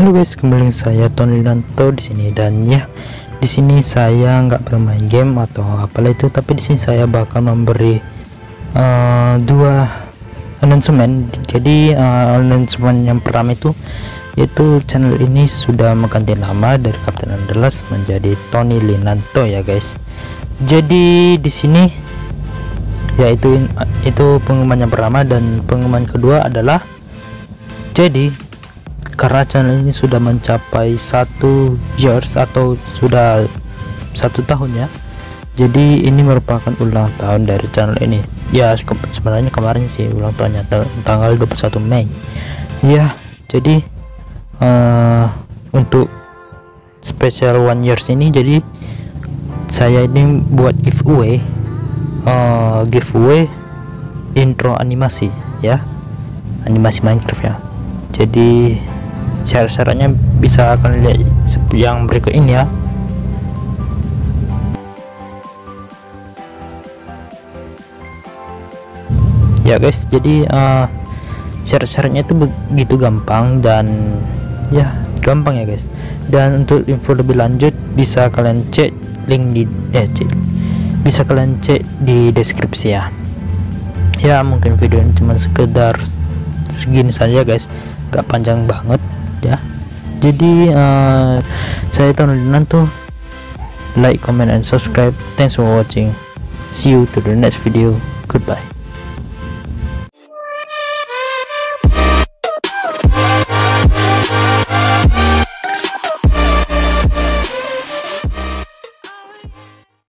Halo guys, kembali saya Tony Lanto di sini, dan ya di sini saya nggak bermain game atau apalah itu, tapi di sini saya bakal memberi dua announcement. Jadi announcement yang pertama itu yaitu channel ini sudah mengganti nama dari Kapten Andalas menjadi Tony Lanto ya guys. Jadi di sini yaitu itu pengumuman yang pertama, dan pengumuman kedua adalah jadi karena channel ini sudah mencapai 1 years atau sudah 1 tahun ya, jadi ini merupakan ulang tahun dari channel ini ya. Sebenarnya kemarin sih ulang tahunnya tanggal 21 Mei ya. Jadi untuk special 1 years ini, jadi saya ini buat giveaway intro animasi ya, animasi Minecraft ya. Jadi syarat-syaratnya bisa kalian lihat yang berikut ini ya. Ya guys, jadi syarat-syaratnya itu begitu gampang, dan ya gampang ya guys. Dan untuk info lebih lanjut bisa kalian cek link di bisa kalian cek di deskripsi ya. Ya mungkin video ini cuma sekedar segini saja guys, gak panjang banget ya. Jadi saya Tony Lanto, like, comment and subscribe. Thanks for watching, see you to the next video, goodbye.